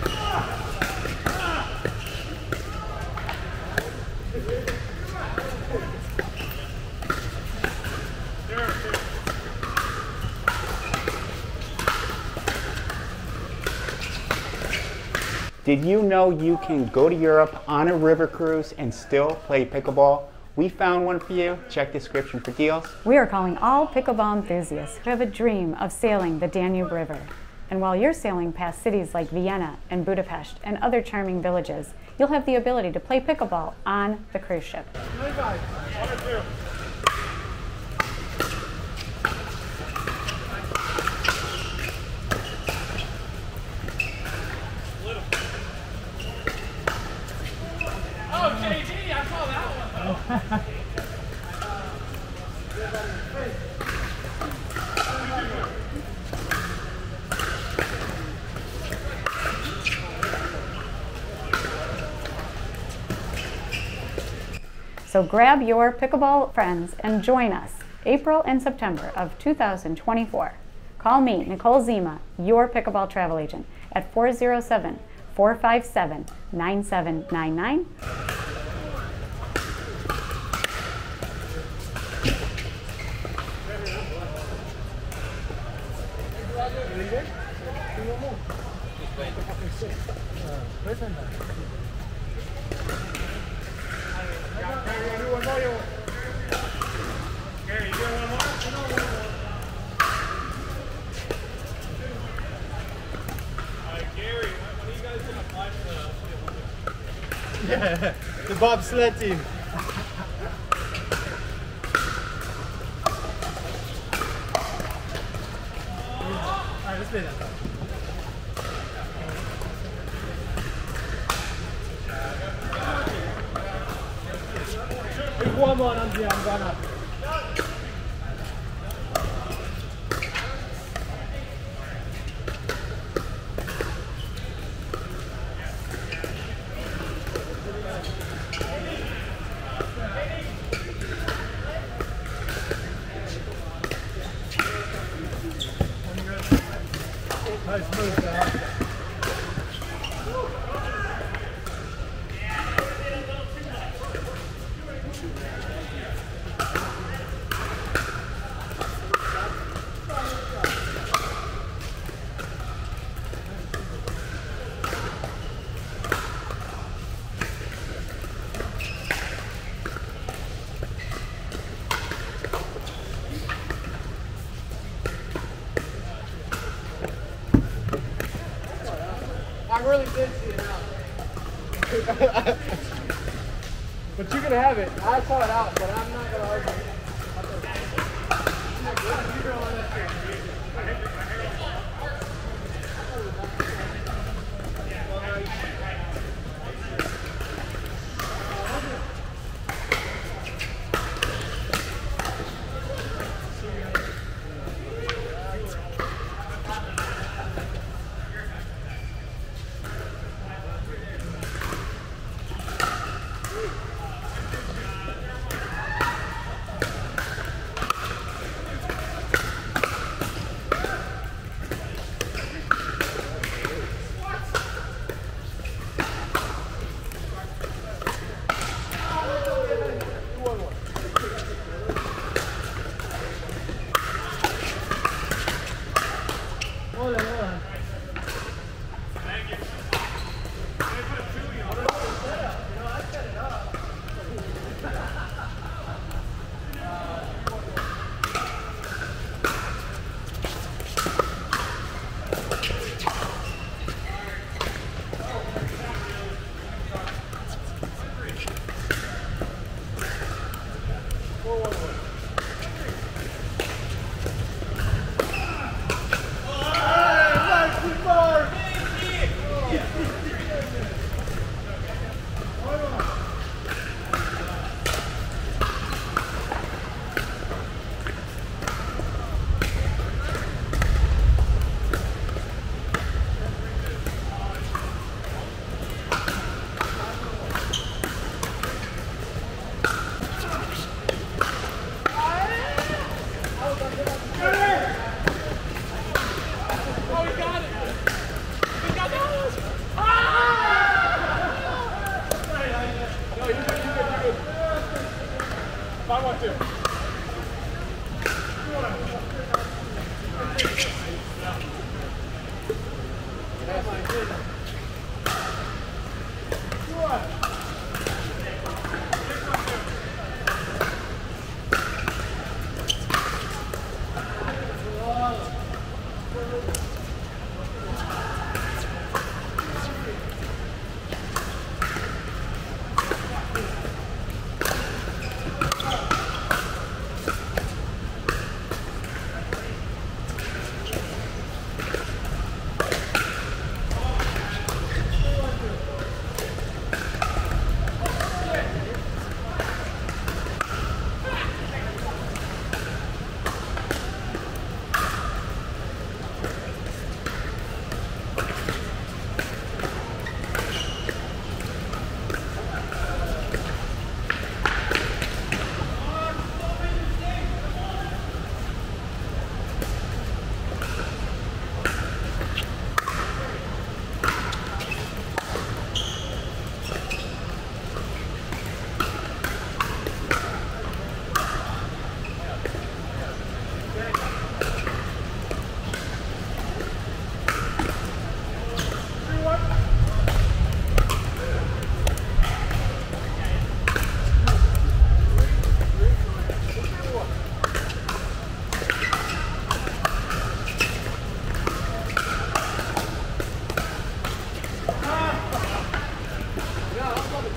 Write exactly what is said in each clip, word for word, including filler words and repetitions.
Did you know you can go to Europe on a river cruise and still play pickleball? We found one for you. Check the description for deals. We are calling all pickleball enthusiasts who have a dream of sailing the Danube River. And while you're sailing past cities like Vienna and Budapest and other charming villages, you'll have the ability to play pickleball on the cruise ship. Oh, J D, I saw that one. So grab your pickleball friends and join us April and September of two thousand twenty-four. Call me, Nicole Zima, your pickleball travel agent, at four oh seven, four five seven, nine seven nine nine. Yeah, the bobsled team. Alright, let's play that. Pick one more, Andrea, I'm gonna. Nice move there. I really did see it out. But you can have it. I saw it out, but I'm not going to argue.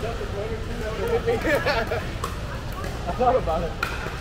I thought about it.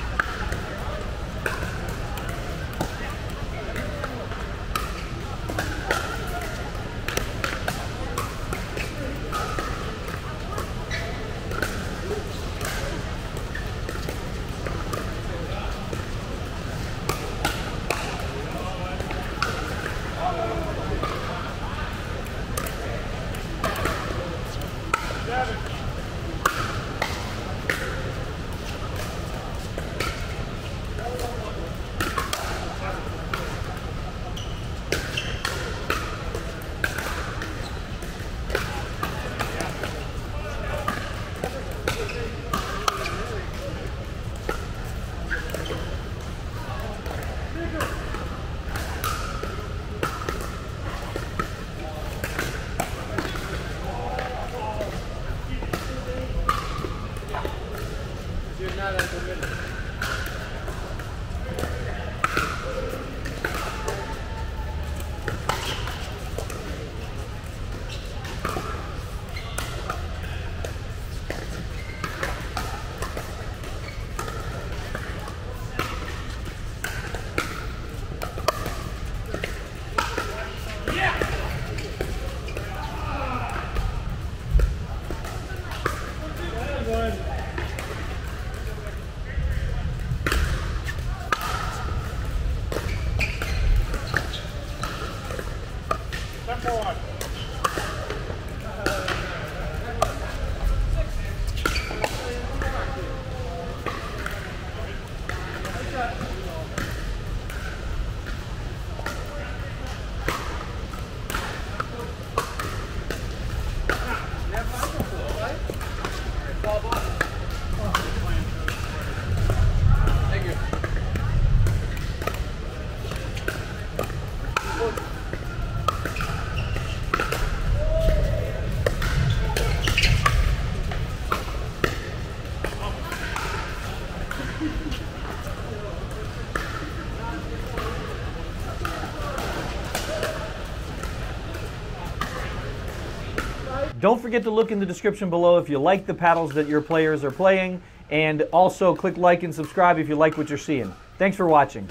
Don't forget to look in the description below if you like the paddles that your players are playing, and also click like and subscribe if you like what you're seeing. Thanks for watching.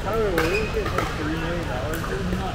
Tyler, will we get like three million dollars or not?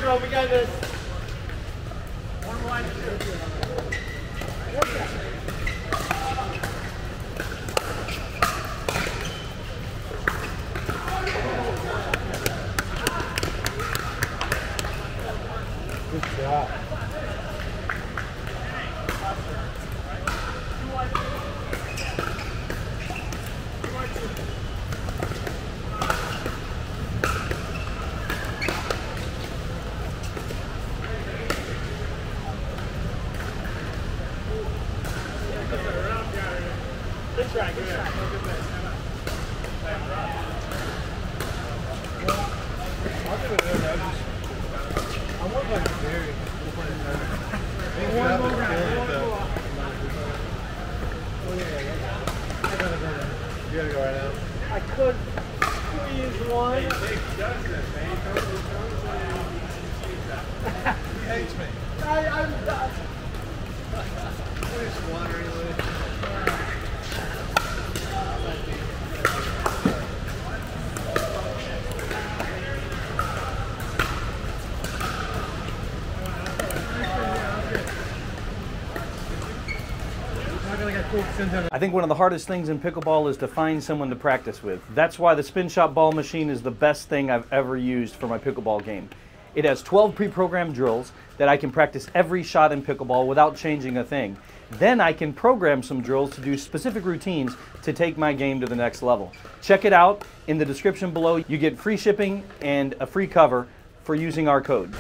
girl. We got this. One, one, two. Good job. Good try, good try. I'll give it a I just, I want like a berry. Maybe One have more a round, berry one though. more. Oh yeah, yeah. I gotta go now. You gotta go right now. I could squeeze one. He hates me. I, I'm done. I just wander anyway. I think one of the hardest things in pickleball is to find someone to practice with. That's why the spin shot ball machine is the best thing I've ever used for my pickleball game. It has twelve pre-programmed drills that I can practice every shot in pickleball without changing a thing. Then I can program some drills to do specific routines to take my game to the next level. Check it out. In the description below, you get free shipping and a free cover for using our code.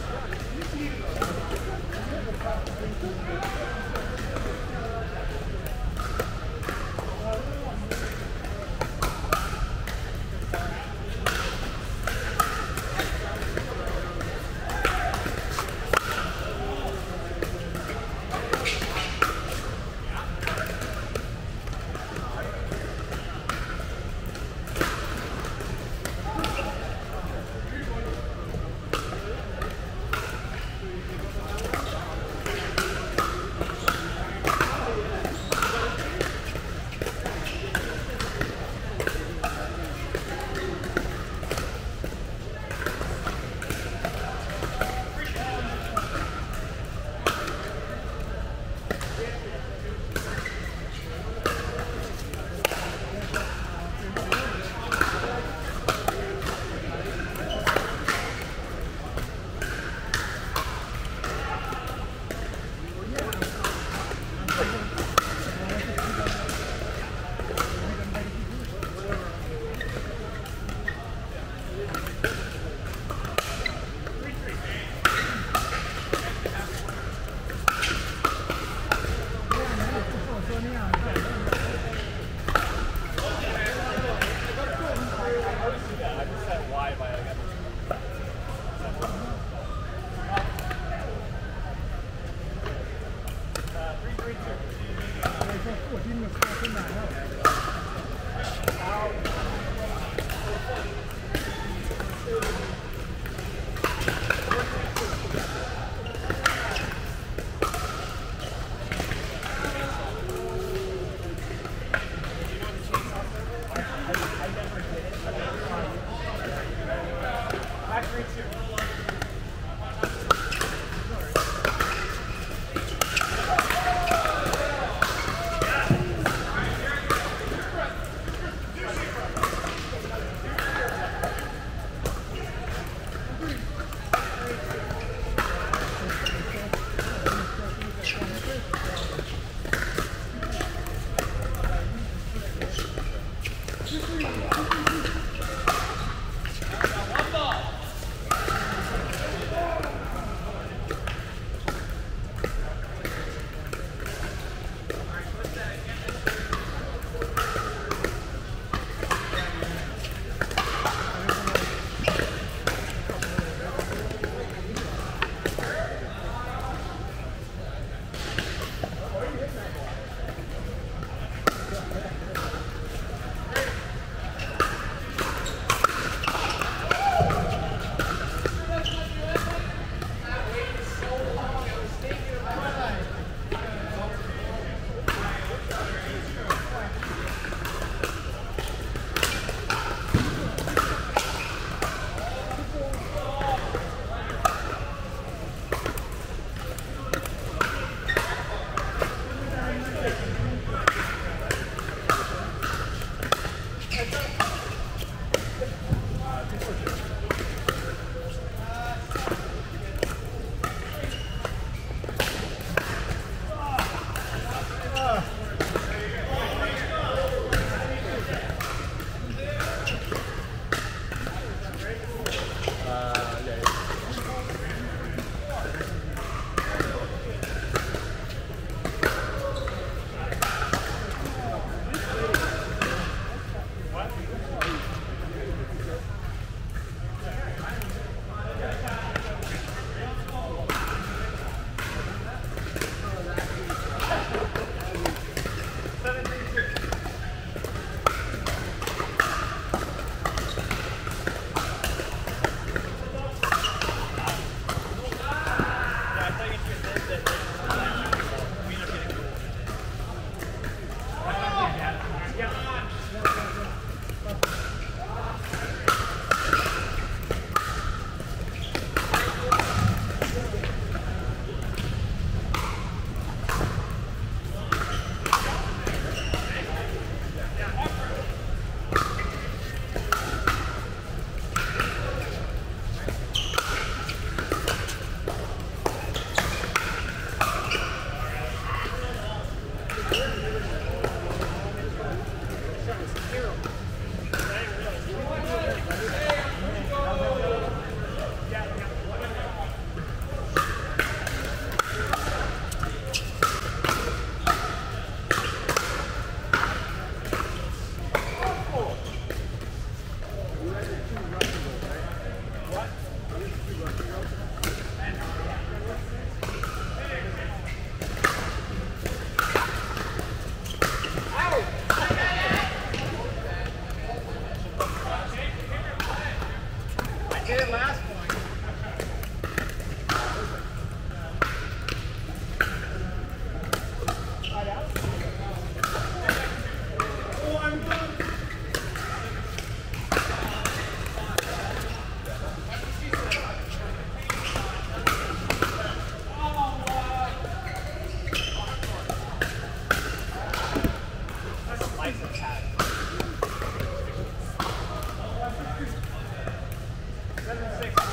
Uh, yeah, yeah. Seven, six.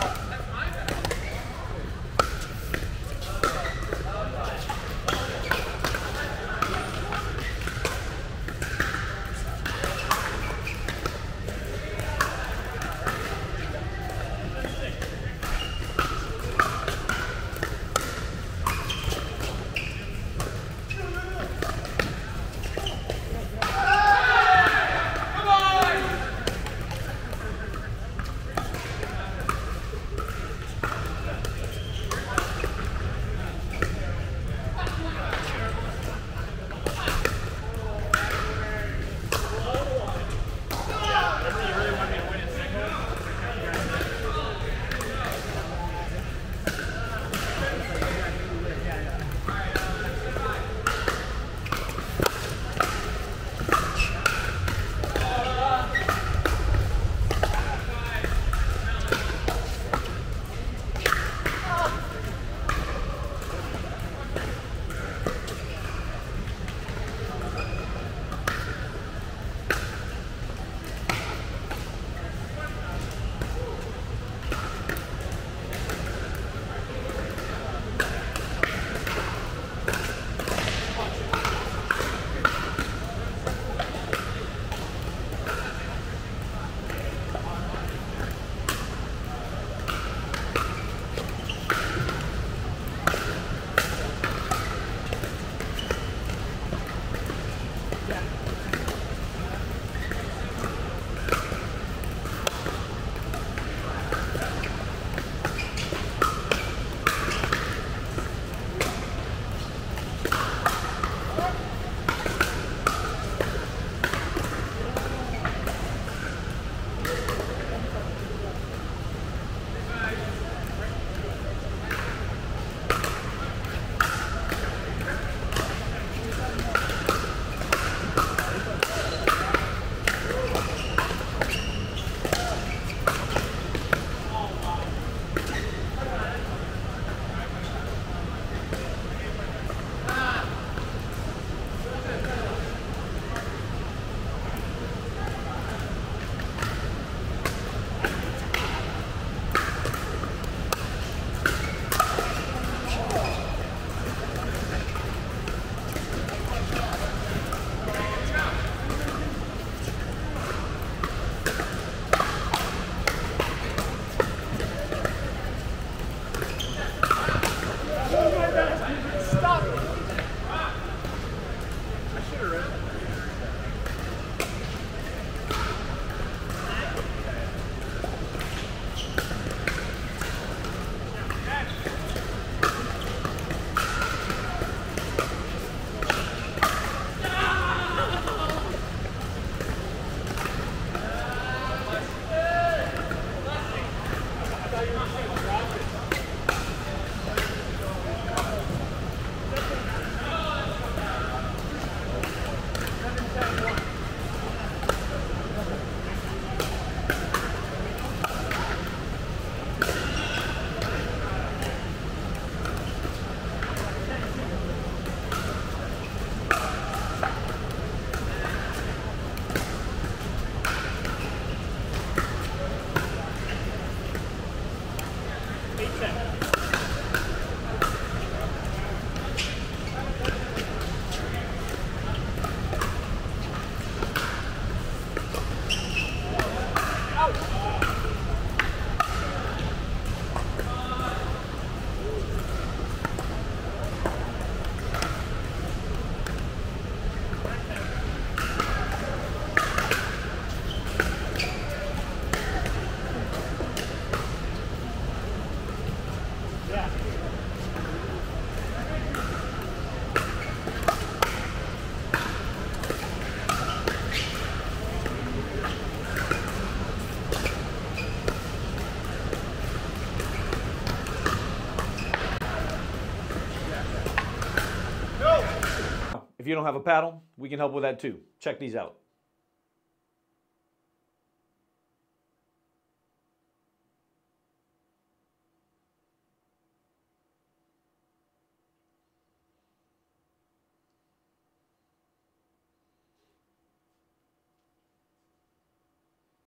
If you don't have a paddle, we can help with that too. Check these out.